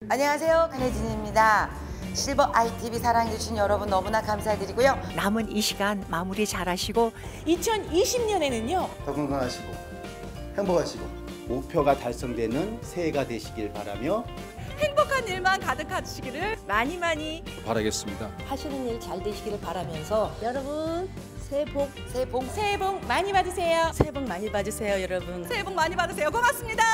안녕하세요, 강혜진입니다. 실버 ITV 사랑해주신 여러분 너무나 감사드리고요. 남은 이 시간 마무리 잘하시고 2020년에는요. 더 건강하시고 행복하시고 목표가 달성되는 새해가 되시길 바라며 행복한 일만 가득하시기를 많이 바라겠습니다. 하시는 일 잘 되시기를 바라면서 여러분 새해 복 새해 복 많이 받으세요. 새해 복 많이 받으세요, 여러분. 새해 복 많이 받으세요. 고맙습니다.